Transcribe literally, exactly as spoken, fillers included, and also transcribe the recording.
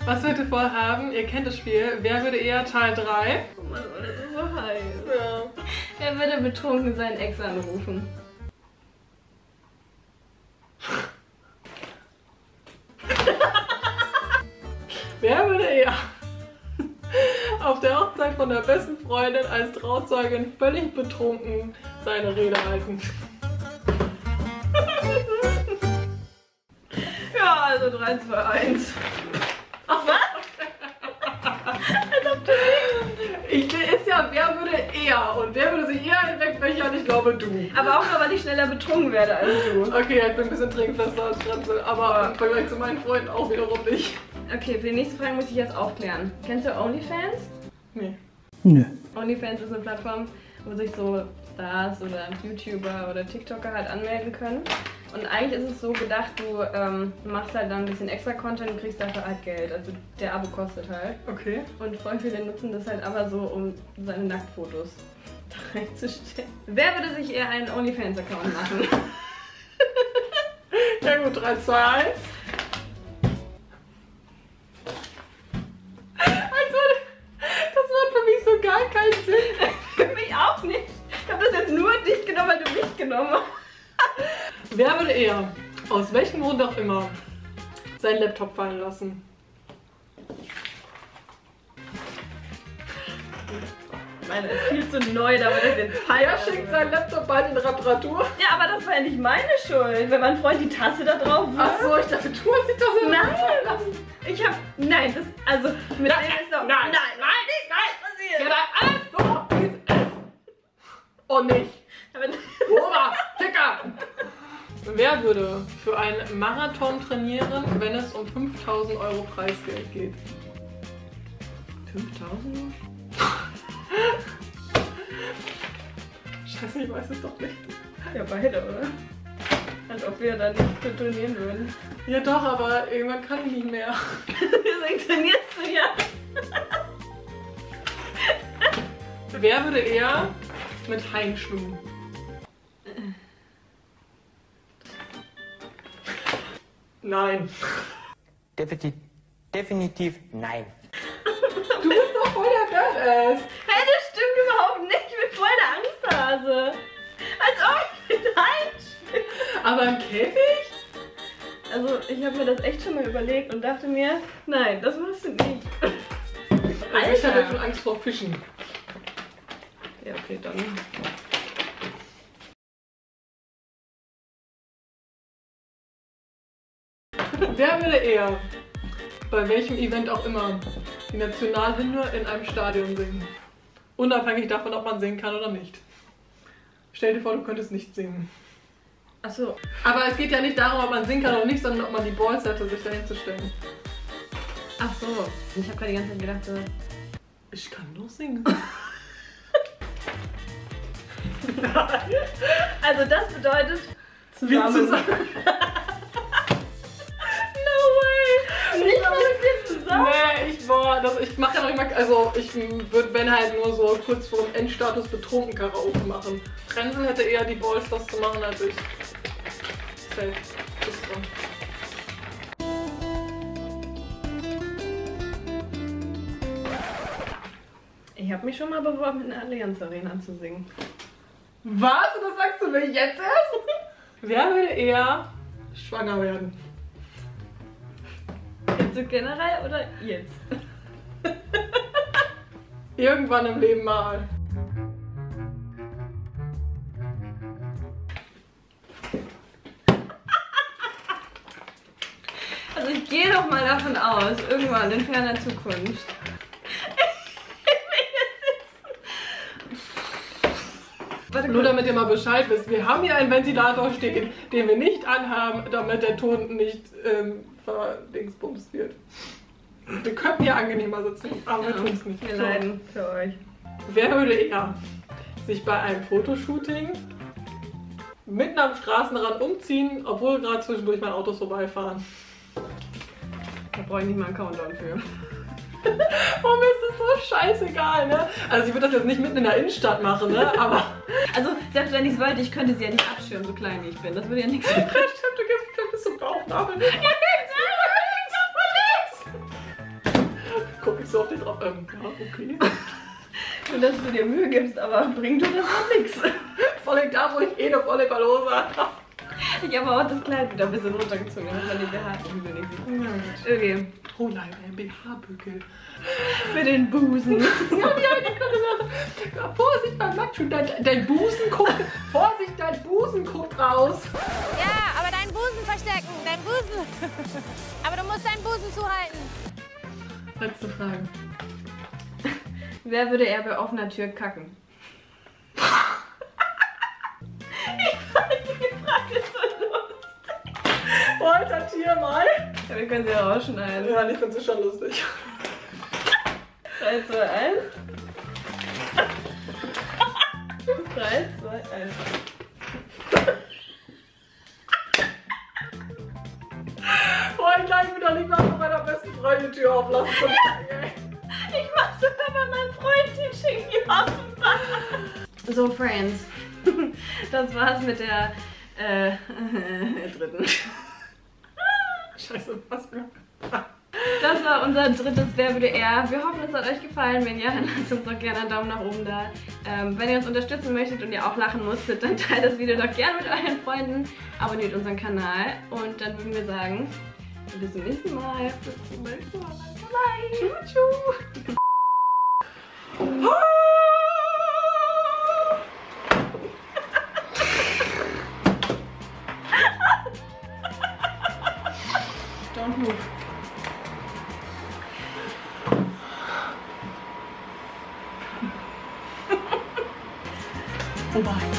Was wir heute vorhaben, ihr kennt das Spiel, wer würde eher Teil drei? Oh Mann, oh, das ist so heiß. Ja. Wer würde betrunken seinen Ex anrufen? Wer würde eher auf der Hochzeit von der besten Freundin als Trauzeugin völlig betrunken seine Rede halten? Ja, also drei, zwei, eins. Ach was? Als ob du Ich ist ja, wer würde eher und wer würde sich eher hinwegbechern? Ich glaube du. Aber auch nur, weil ich schneller betrunken werde als du. Okay, ich bin ein bisschen trinkfester als Franzel, aber im Vergleich zu meinen Freunden auch wiederum nicht. Okay, für die nächste Frage muss ich jetzt aufklären. Kennst du OnlyFans? Nee. Nö. OnlyFans ist eine Plattform, wo sich so Stars oder YouTuber oder TikToker halt anmelden können. Und eigentlich ist es so gedacht, du ähm, machst halt dann ein bisschen extra Content und kriegst dafür halt Geld. Also der Abo kostet halt. Okay. Und voll viele nutzen das halt aber so, um seine Nacktfotos da reinzustellen. Wer würde sich eher einen OnlyFans-Account machen? Ja gut, drei, zwei, eins. Also, das macht für mich so gar keinen Sinn. Für mich auch nicht. Ich habe das jetzt nur dich genommen, weil du mich genommen hast. Wer würde eher, aus welchem Grund auch immer, seinen Laptop fallen lassen? Ich meine, das ist viel zu neu, damit ich den Fall. Wer schickt seinen Laptop bald in Reparatur? Ja, aber das war ja nicht meine Schuld, wenn mein Freund die Tasse da drauf wirft. Ach so, ich dachte, du hast die Tasse Nein, fallen lassen. ich hab. Nein, das. Also, mit Nein, dem ist doch. nein, nein, nein, nicht, nein, passiert. Ja, dann alles so, wie es ist. Und nicht. Aber, Ober, Ticker! Wer würde für einen Marathon trainieren, wenn es um fünftausend Euro Preisgeld geht? fünftausend? Scheiße, ich weiß es doch nicht. Ja, beide, oder? Als ob wir da nicht für trainieren würden. Ja doch, aber irgendwann kann ich nicht mehr. Deswegen trainierst du ja. Wer würde eher mit Haien schwimmen? Nein. Definitiv, definitiv nein. Du bist doch voll der Badass. Hey, das stimmt überhaupt nicht. Ich bin voll der Angsthase. Als ob ich mit einschwimme. Aber im Käfig? Also, ich habe mir das echt schon mal überlegt und dachte mir, nein, das machst du nicht. Also ich habe schon Angst vor Fischen. Ja, okay, dann. Wer würde eher, bei welchem Event auch immer, die Nationalhymne in einem Stadion singen? Unabhängig davon, ob man singen kann oder nicht. Stell dir vor, du könntest nicht singen. Achso. Aber es geht ja nicht darum, ob man singen kann oder nicht, sondern ob man die Balls hatte, sich dahin zu stellen. Ach so. Ich habe gerade die ganze Zeit gedacht, so. Ich kann doch singen. Also das bedeutet Wir zusammen. zusammen. No way! Nicht mal mit dir zusammen? Nee, ich boah, das, ich mache ja noch immer, also ich würde, wenn halt nur so kurz vor dem Endstatus betrunken Karaoke machen. Frenzel hätte eher die Balls, das zu machen, als ich. Safe. Ist so. Ich habe mich schon mal beworben, in der Allianz Arena zu singen. Was? Und das sagst du mir jetzt erst? Wer würde eher schwanger werden? Jetzt so generell oder jetzt? Irgendwann im Leben mal. Also ich gehe doch mal davon aus, irgendwann in ferner Zukunft. Warte, Nur damit ihr mal Bescheid wisst, wir haben hier einen Ventilator stehen, den wir nicht anhaben, damit der Ton nicht ähm, verdingsbumst wird. Wir könnten hier angenehmer sitzen, aber wir tun es nicht. wir So. leiden für euch. Wer würde eher sich bei einem Fotoshooting mitten am Straßenrand umziehen, obwohl gerade zwischendurch mein Autos vorbeifahren? Da brauche ich nicht mal einen Countdown für. Warum ist das so scheißegal, ne? Also ich würde das jetzt nicht mitten in der Innenstadt machen, ne? Aber... Also selbst wenn ich es wollte, ich könnte sie ja nicht abschirmen, so klein wie ich bin. Das würde ja nichts. Ja, stimmt, du gehst vielleicht bis zum Bauchnabel. Ja, so auf den drauf. Ähm, ja, okay. Und dass du dir Mühe gibst, aber bringt dir das auch nichts. Vor allem da, wo ich eh eine volle Ballose habe. Ich habe auch das Kleid wieder ein bisschen runtergezogen, damit man die B H-Bügel nicht sieht. Okay. Oh nein, ein B H-Bügel. Für den Busen. Ja, ja, ich konnte das. Vorsicht beim Nacktschwimmen, dein, dein Busen guckt. Vorsicht, dein Busen guckt raus. Ja, aber deinen Busen verstecken, dein Busen. Aber du musst deinen Busen zuhalten. Letzte Frage. Wer würde eher bei offener Tür kacken? Ich fand die Frage so lustig. Wolter Tier mal. Ja, wir können sie ja rausschneiden. Ja, ich finde sie schon lustig. drei, zwei, eins. drei, zwei, eins. Oh, ich gleich wieder nicht mal von meiner besten Freundin die Tür auflassen. Ich mach's sogar bei meinem Freund, den schicken die offen. So, Friends. Das war's mit der äh, dritten. Scheiße, was für. Das war unser drittes Wer würde eher. Wir hoffen, es hat euch gefallen. Wenn ja, dann lasst uns doch gerne einen Daumen nach oben da. Ähm, wenn ihr uns unterstützen möchtet und ihr auch lachen musstet, dann teilt das Video doch gerne mit euren Freunden. Abonniert unseren Kanal und dann würden wir sagen, bis zum nächsten Mal. Bis zum nächsten Mal. Bye. Tschu. Don't move. Vorbei.